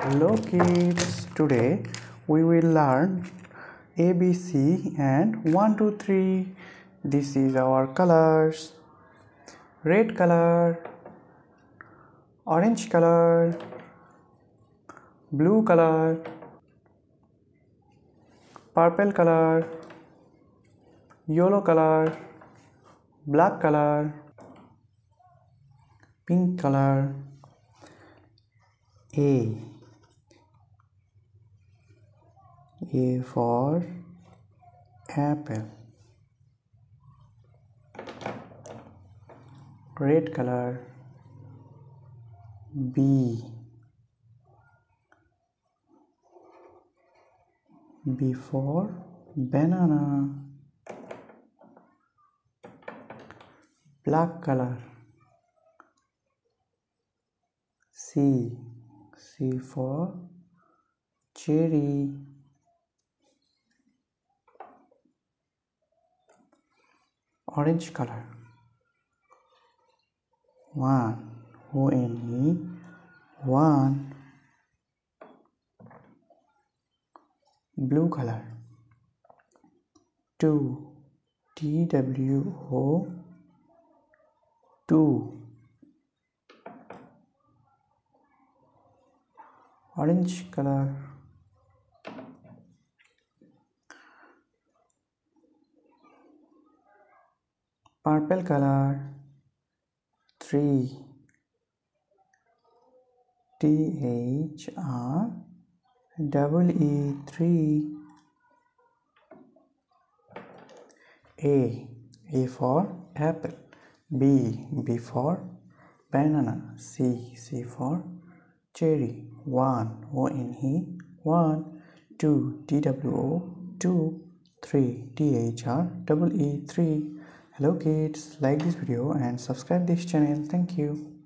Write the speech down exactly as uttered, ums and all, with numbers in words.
Hello kids, today we will learn A B C and one two three. This is our colors: red color, orange color, blue color, purple color, yellow color, black color, pink color. A A for apple, red color. B B for banana, black color. C C for cherry, orange color. One, O N E, one, blue color. Two, T W O, two, orange color. Purple color. Three, T H R double E, three. A A for apple, B B for banana, C C for cherry. One, O N E, one. Two, T W O, two. Three, T H R double E, three. Hello kids, like this video and subscribe this channel. Thank you.